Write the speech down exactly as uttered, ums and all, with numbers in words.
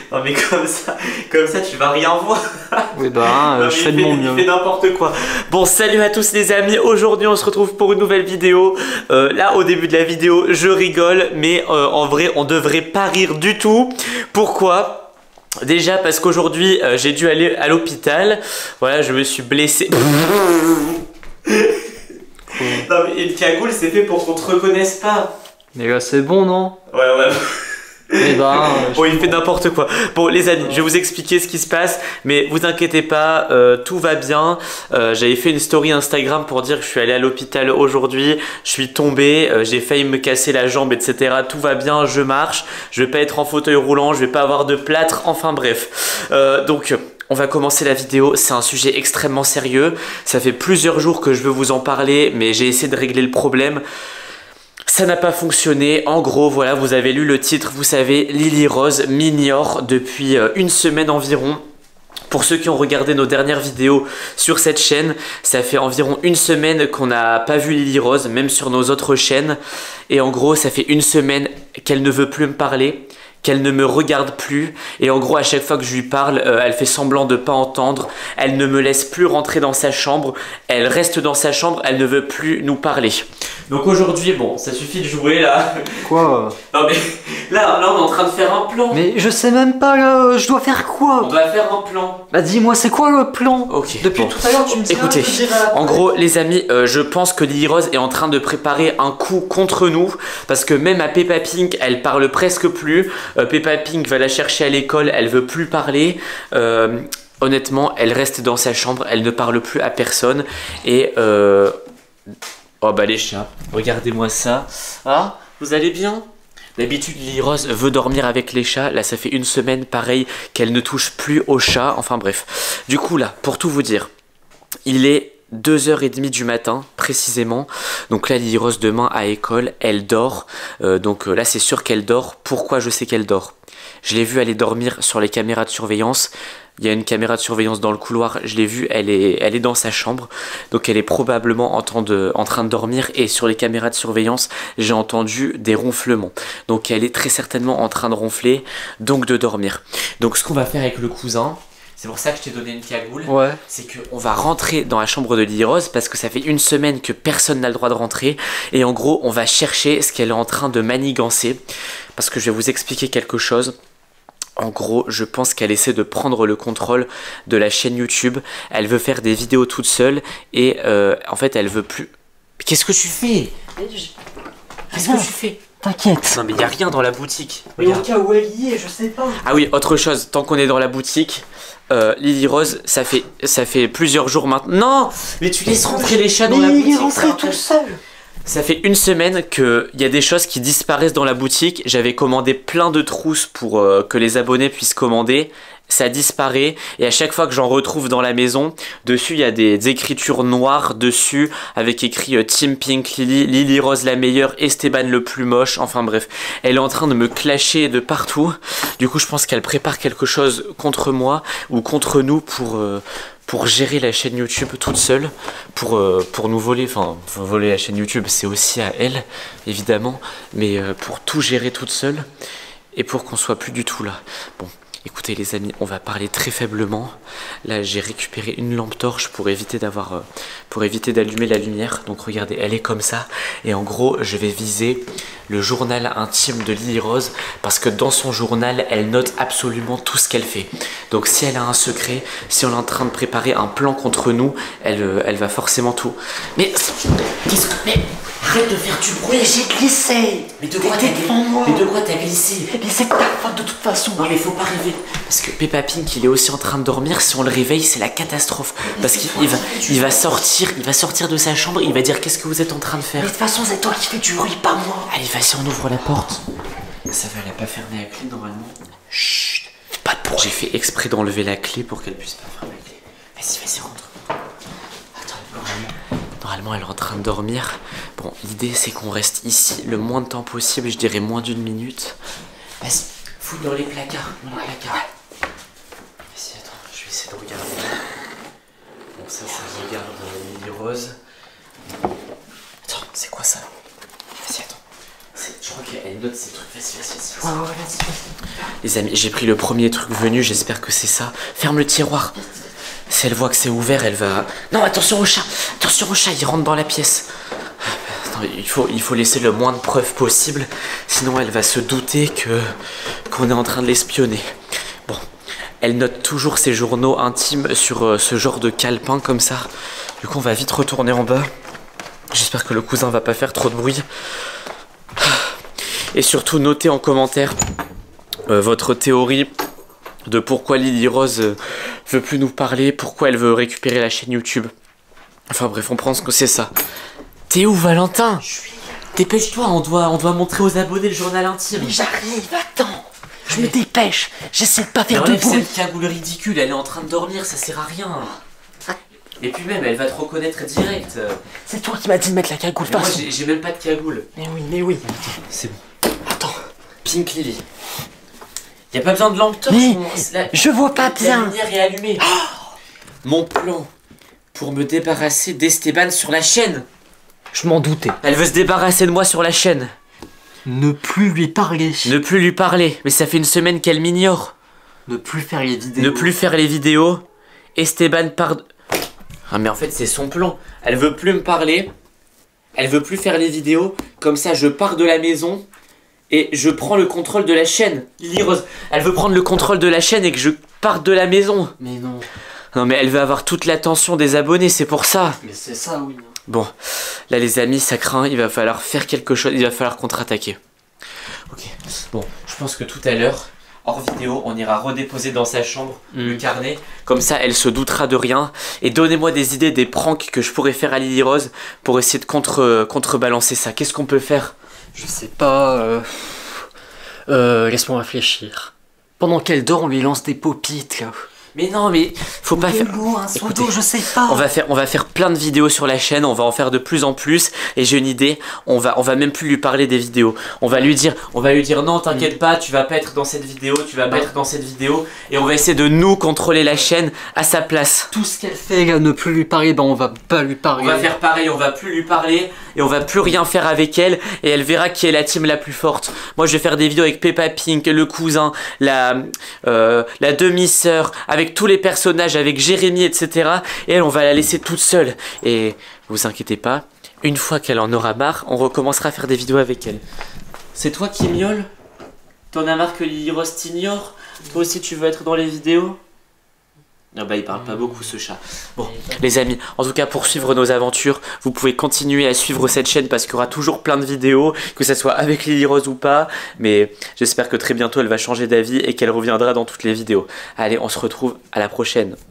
Non mais comme ça, comme ça tu vas rien voir. Oui bah, euh, je fais de mon mieux. Il fait n'importe quoi. Bon, salut à tous les amis. Aujourd'hui on se retrouve pour une nouvelle vidéo. euh, Là au début de la vidéo je rigole, mais euh, en vrai on devrait pas rire du tout. Pourquoi? Déjà parce qu'aujourd'hui euh, j'ai dû aller à l'hôpital. Voilà, je me suis blessé. Non mais une cagoule c'est fait pour qu'on te reconnaisse pas. Mais là c'est bon non? Ouais ouais. Eh ben, bon, il fait n'importe quoi. Bon, les amis, je vais vous expliquer ce qui se passe, mais vous inquiétez pas, euh, tout va bien. Euh, J'avais fait une story Instagram pour dire que je suis allé à l'hôpital aujourd'hui. Je suis tombé, euh, j'ai failli me casser la jambe, et cetera. Tout va bien, je marche. Je vais pas être en fauteuil roulant, je vais pas avoir de plâtre. Enfin bref. Euh, donc. On va commencer la vidéo, c'est un sujet extrêmement sérieux. Ça fait plusieurs jours que je veux vous en parler, mais j'ai essayé de régler le problème. Ça n'a pas fonctionné. En gros, voilà, vous avez lu le titre, vous savez, Lily Rose m'ignore depuis une semaine environ. Pour ceux qui ont regardé nos dernières vidéos sur cette chaîne, ça fait environ une semaine qu'on n'a pas vu Lily Rose, même sur nos autres chaînes. Et en gros, ça fait une semaine qu'elle ne veut plus me parler, qu'elle ne me regarde plus, et en gros à chaque fois que je lui parle, euh, elle fait semblant de pas entendre, elle ne me laisse plus rentrer dans sa chambre, elle reste dans sa chambre, elle ne veut plus nous parler. Donc aujourd'hui, bon, ça suffit de jouer là. Quoi? Non mais là, là on est en train de faire un plan. Mais je sais même pas là, je dois faire quoi? On doit faire un plan. Bah dis-moi, c'est quoi le plan? Ok. Depuis bon. tout à l'heure tu me dis. Écoutez, en gros les amis, euh, je pense que Lily Rose est en train de préparer un coup contre nous, parce que même à Peppa Pink, elle parle presque plus. Euh, Peppa Pink va la chercher à l'école, elle veut plus parler. Euh, honnêtement, elle reste dans sa chambre, elle ne parle plus à personne. Et euh... oh bah les chats, regardez-moi ça. Ah, vous allez bien? D'habitude, Lily Rose veut dormir avec les chats. Là, ça fait une semaine, pareil, qu'elle ne touche plus aux chats. Enfin bref. Du coup, là, pour tout vous dire, il est deux heures trente du matin, précisément. Donc là, Lily Rose, demain, à école, elle dort. Euh, donc euh, là, c'est sûr qu'elle dort. Pourquoi je sais qu'elle dort? Je l'ai vue aller dormir sur les caméras de surveillance. Il y a une caméra de surveillance dans le couloir, je l'ai vue, elle est, elle est dans sa chambre. Donc elle est probablement en train, de, en train de dormir, et sur les caméras de surveillance, j'ai entendu des ronflements. Donc elle est très certainement en train de ronfler, donc de dormir. Donc ce qu'on va faire avec le cousin, c'est pour ça que je t'ai donné une cagoule, ouais. C'est qu'on va rentrer dans la chambre de Lily Rose, parce que ça fait une semaine que personne n'a le droit de rentrer. Et en gros, on va chercher ce qu'elle est en train de manigancer, parce que je vais vous expliquer quelque chose. En gros, je pense qu'elle essaie de prendre le contrôle de la chaîne YouTube. Elle veut faire des vidéos toute seule, et euh, en fait, elle veut plus... Qu'est-ce que tu fais? Qu'est-ce que tu fais? T'inquiète. Non mais il n'y a rien dans la boutique. Mais au cas où elle y est, je sais pas. Ah oui, autre chose, tant qu'on est dans la boutique, euh, Lily Rose, ça fait, ça fait plusieurs jours maintenant. Non, mais tu laisses rentrer les chats dans mais la boutique. il est rentré tout seul. Ça fait une semaine qu'il y a des choses qui disparaissent dans la boutique. J'avais commandé plein de trousses pour euh, que les abonnés puissent commander. Ça disparaît, et à chaque fois que j'en retrouve dans la maison, dessus il y a des, des écritures noires dessus, avec écrit euh, Team Pink Lily, Lily Rose la meilleure, Esteban le plus moche. Enfin bref, elle est en train de me clasher de partout. Du coup je pense qu'elle prépare quelque chose contre moi, ou contre nous, pour... Euh, pour gérer la chaîne YouTube toute seule, pour, euh, pour nous voler, enfin voler la chaîne YouTube, c'est aussi à elle évidemment, mais euh, pour tout gérer toute seule, et pour qu'on soit plus du tout là. Bon, écoutez les amis, on va parler très faiblement. Là j'ai récupéré une lampe torche pour éviter d'avoir, euh, pour éviter d'allumer la lumière. Donc regardez, elle est comme ça, et en gros je vais viser le journal intime de Lily Rose, parce que dans son journal elle note absolument tout ce qu'elle fait. Donc si elle a un secret, si on est en train de préparer un plan contre nous, elle, euh, elle va forcément tout. Mais qu'est-ce que... Mais arrête de faire du bruit. Mais j'ai glissé. Mais de quoi t'as glissé? Mais de quoi t'as glissé? Mais c'est ta faute de toute façon. Non mais faut pas rêver. Parce que Peppa Pink, il est aussi en train de dormir. Si on le réveille, c'est la catastrophe. Parce qu'il va, il va sortir, il va sortir de sa chambre, il va dire qu'est-ce que vous êtes en train de faire? Mais de toute façon, c'est toi qui fais du bruit, pas moi. Allez, vas-y, on ouvre la porte. Ça va, elle a pas fermé la clé normalement. Chut, pas de bruit. J'ai fait exprès d'enlever la clé pour qu'elle puisse pas fermer la clé. Vas-y, vas-y, rentre. Attends, normalement, normalement, elle est en train de dormir. Bon, l'idée c'est qu'on reste ici le moins de temps possible, je dirais moins d'une minute. Vas-y, fous dans les placards, dans les placards. Vas-y, attends, je vais essayer de regarder. Bon, ça, ça regarde euh, Lily Rose. Attends, c'est quoi ça? Vas-y, attends. Je crois qu'elle Elle note ces trucs, vas-y, vas-y, vas-y. Ouais, ouais, vas-y, vas-y. Les amis, j'ai pris le premier truc venu, j'espère que c'est ça. Ferme le tiroir. Si elle voit que c'est ouvert, elle va... Non, attention au chat. Attention au chat, il rentre dans la pièce. Attends, il faut, il faut laisser le moins de preuves possible. Sinon, elle va se douter que qu'on est en train de l'espionner. Bon, elle note toujours ses journaux intimes sur euh, ce genre de calepin comme ça. Du coup, on va vite retourner en bas. J'espère que le cousin va pas faire trop de bruit. Et surtout, notez en commentaire euh, votre théorie de pourquoi Lily Rose euh, veut plus nous parler, pourquoi elle veut récupérer la chaîne YouTube. Enfin bref, on pense que c'est ça. T'es où, Valentin? Je suis... Dépêche-toi, on doit, on doit montrer aux abonnés le journal intime. Mais j'arrive, attends. Je me dépêche. J'essaie de pas Mais faire de enlève bruit. cette cagoule ridicule, elle est en train de dormir, ça sert à rien. Et puis même, elle va te reconnaître direct. C'est toi qui m'as dit de mettre la cagoule. Mais moi, façon. j'ai j'ai même pas de cagoule. Mais oui, mais oui. C'est bon. Attends. Pink Lily. Y a pas besoin de lampe torche. Mais mon- la- je vois pas La bien. lumière est allumée. Mon plan pour me débarrasser d'Esteban sur la chaîne. Je m'en doutais. Elle veut se débarrasser de moi sur la chaîne. Ne plus lui parler. Ne plus lui parler. Mais ça fait une semaine qu'elle m'ignore. Ne plus faire les vidéos. Ne plus faire les vidéos. Esteban part... Ah mais en fait c'est son plan. Elle veut plus me parler. Elle veut plus faire les vidéos. Comme ça je pars de la maison. Et je prends le contrôle de la chaîne. Lily Rose. Elle veut prendre le contrôle de la chaîne et que je parte de la maison. Mais non. Non mais elle veut avoir toute l'attention des abonnés, c'est pour ça. Mais c'est ça, oui. Bon, là les amis, ça craint, il va falloir faire quelque chose, il va falloir contre-attaquer. Ok, bon, je pense que tout à l'heure, hors vidéo, on ira redéposer dans sa chambre Mm. le carnet. Comme ça, elle se doutera de rien. Et donnez-moi des idées, des pranks que je pourrais faire à Lily Rose pour essayer de contre, contrebalancer ça. Qu'est-ce qu'on peut faire? Je sais pas. Euh... Euh, laisse-moi réfléchir. Pendant qu'elle dort, on lui lance des popites, là. Mais non, mais faut pas faire... L'eau, un seau Écoutez, d'eau, je sais pas. On va faire, on va faire plein de vidéos sur la chaîne, on va en faire de plus en plus. Et j'ai une idée, on va, on va même plus lui parler des vidéos. On va lui dire, on va lui dire non, t'inquiète pas, tu vas pas être dans cette vidéo, tu vas pas être dans cette vidéo. Et on va essayer de nous contrôler la chaîne à sa place. Tout ce qu'elle fait, là, ne plus lui parler, ben on va pas lui parler. On va faire pareil, on va plus lui parler et on va plus rien faire avec elle. Et elle verra qui est la team la plus forte. Moi, je vais faire des vidéos avec Peppa Pink, le cousin, la, euh, la demi-sœur, avec tous les personnages, avec Jérémy, et cetera. Et elle, on va la laisser toute seule. Et vous inquiétez pas, une fois qu'elle en aura marre, on recommencera à faire des vidéos avec elle. C'est toi qui miaule? T'en as marre que Lily Rose t'ignore? Toi aussi, tu veux être dans les vidéos? Ah bah il parle pas beaucoup ce chat. Bon les amis, en tout cas pour suivre nos aventures, vous pouvez continuer à suivre cette chaîne parce qu'il y aura toujours plein de vidéos, que ça soit avec Lily Rose ou pas. Mais j'espère que très bientôt elle va changer d'avis et qu'elle reviendra dans toutes les vidéos. Allez, on se retrouve à la prochaine.